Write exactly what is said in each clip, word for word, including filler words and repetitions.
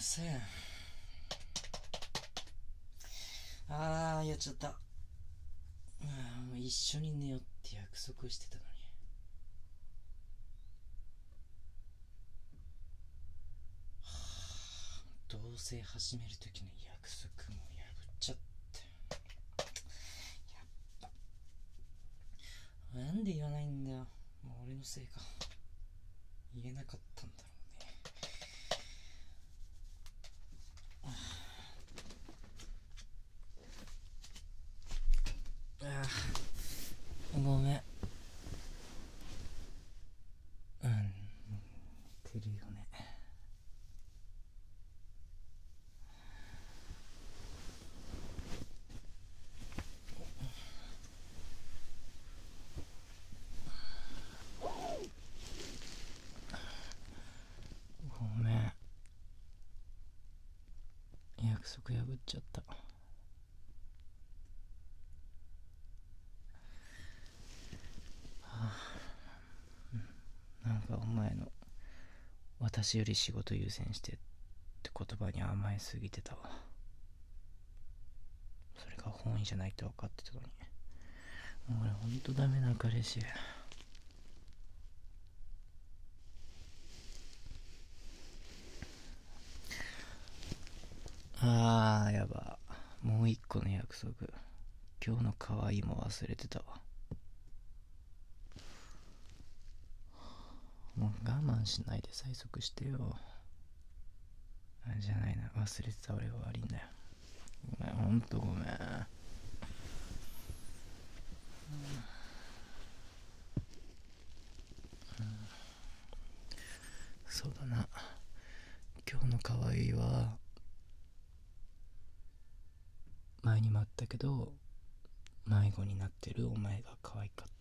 せん。あーやっちゃった。うん、一緒に寝ようって約束してたのに。同棲始める時の約束も破っちゃって。やっぱなんで言わないんだよ。もう俺のせいか。言えなかったんだろうね。ああ、ごめん。うん、寝てるよね。ごめん。約束破っちゃった。なんかお前の私より仕事優先してって言葉に甘えすぎてたわ。それが本意じゃないって分かってたのに。俺ほんとダメな彼氏。あーやば、もう一個の約束、今日の可愛いも忘れてたわ。もう我慢しないで催促してよ。あじゃないな、忘れてた俺が悪いんだよ。ごめん、ほんとごめん。そうだな、今日の可愛いは前にもあったけど迷子になってるお前が可愛かった。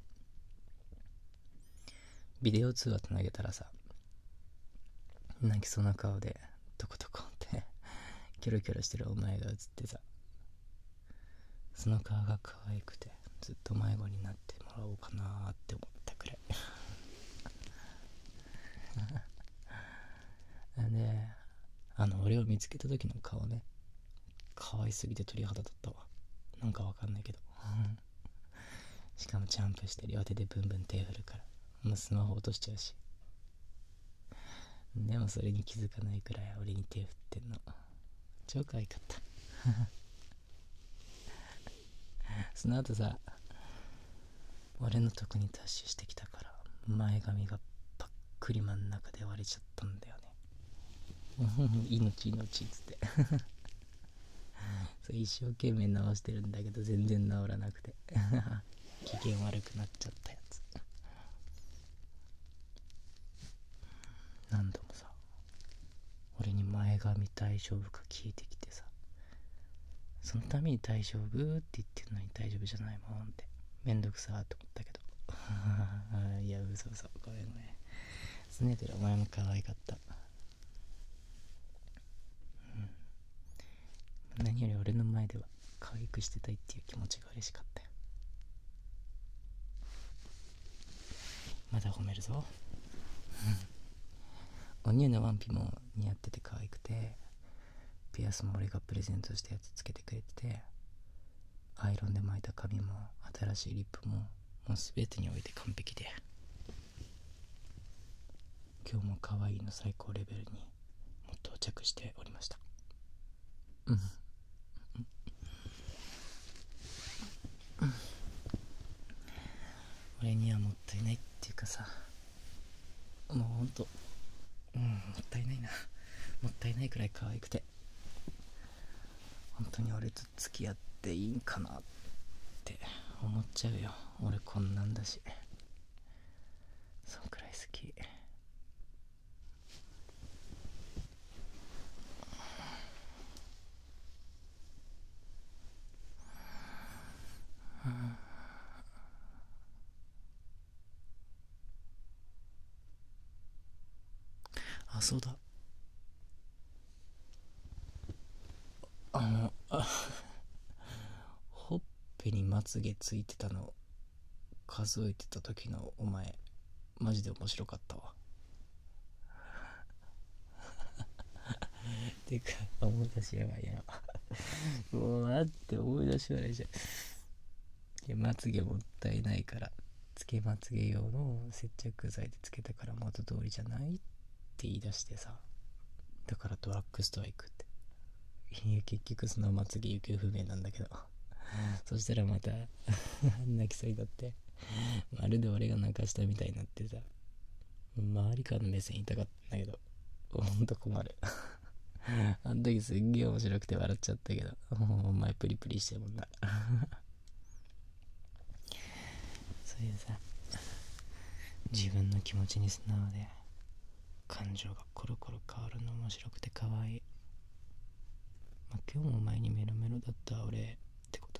ビデオ通話つなげたらさ、泣きそうな顔でトコトコってキョロキョロしてるお前が映ってさ、その顔が可愛くてずっと迷子になってもらおうかなーって思ったくらいで、あの俺を見つけた時の顔ね、可愛すぎて鳥肌立ったわ。なんかわかんないけどしかもジャンプして両手でブンブン手振るから、もうスマホ落としちゃうし。でもそれに気づかないくらい俺に手振ってんの、超可愛かったその後さ、俺のとこにダッシュしてきたから前髪がパックリ真ん中で割れちゃったんだよね命命っつってそれ一生懸命直してるんだけど全然治らなくて機嫌悪くなっちゃったやつ。何度もさ、俺に前髪大丈夫か聞いてきてさ、そのために大丈夫って言ってんのに大丈夫じゃないもんって、めんどくさーって思ったけどいや嘘嘘、ごめんごめん、すねてるお前も可愛かった。うん、何より俺の前では可愛くしてたいっていう気持ちが嬉しかったよ。まだ褒めるぞお乳のワンピも似合ってて可愛くて、ピアスも俺がプレゼントしたやつつけてくれてて、アイロンで巻いた髪も新しいリップももう全てにおいて完璧で、今日も可愛いの最高レベルにもう到着しておりました。うん俺にはもったいないっていうかさ、もうほんと、うん、もったいないな、もったいないくらい可愛くて、本当に俺と付き合っていいんかなって思っちゃうよ。俺こんなんだし、そんくらい好き。あ、そうだ、あのあほっぺにまつげついてたの数えてた時のお前マジで面白かったわてか思い出しやばいやばもう待って思い出し笑いじゃん。いやまつげもったいないからつけまつげ用の接着剤でつけたから元通りじゃないって言い出してさ、だからドラッグストア行くって。いや結局そのまつげ行方不明なんだけどそしたらまた泣きそうになってまるで俺が泣かしたみたいになってさ、周りからの目線痛かったんだけどほんと困るあの時すんげえ面白くて笑っちゃったけど、お前プリプリしてるもんなそういうさ、自分の気持ちに素直で感情がコロコロ変わるの面白くて可愛い。まあ、今日もお前にメロメロだった俺ってこと。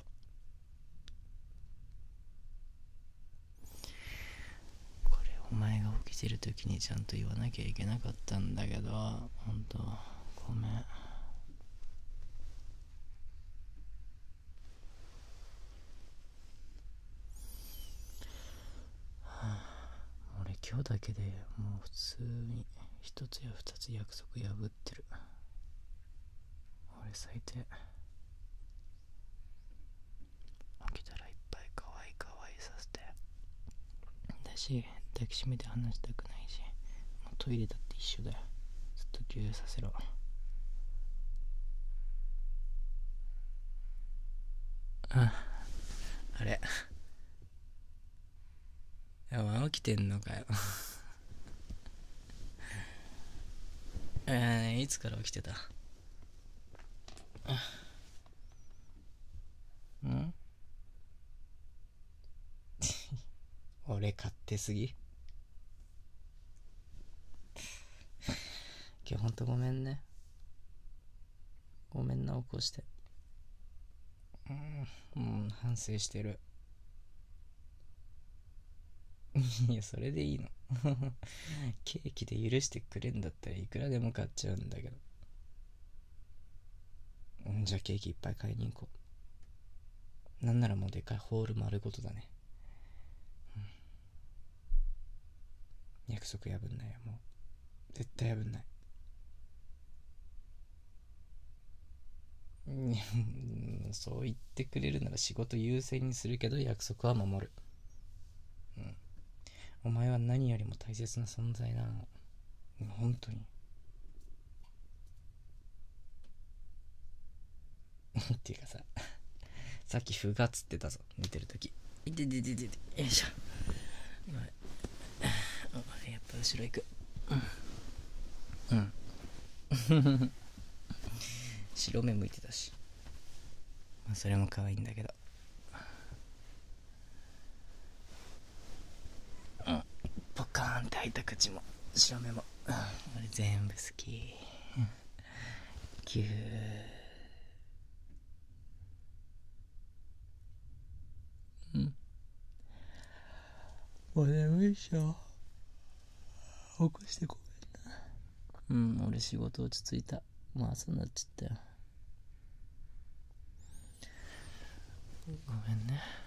これお前が起きてる時にちゃんと言わなきゃいけなかったんだけど、ほんとごめん。俺今日だけでもう普通に一つや二つ約束破ってる。俺最低。起きたらいっぱい可愛い可愛いさせてだし、抱きしめて話したくないし、もうトイレだって一緒だよ。ずっと給油させろ。ああれお前起きてんのかよえー、いつから起きてたん俺勝手すぎ。今日ほんとごめんね。ごめんな起こして。うん、うん、反省してるいやそれでいいのケーキで許してくれんだったらいくらでも買っちゃうんだけど。うん、じゃあケーキいっぱい買いに行こう。なんならもうでかいホール丸ごとだね、うん、約束破んないよ、もう絶対破んない。うんそう言ってくれるなら仕事優先にするけど約束は守る。うんお前は何よりも大切な存在なの、本当にっていうかさ、さっきふがっつってたぞ寝てるとき。いてててててよいしょ。お前やっぱ後ろ行く。うんうん白目向いてたし、まあ、それも可愛いんだけど、うん、ポカーンって開いた口も白目も、うん、俺全部好きキュー。うんもう眠いっしょ。起こしてごめんな。うん俺仕事落ち着いた。もう朝になっちゃったよ。ごめんね。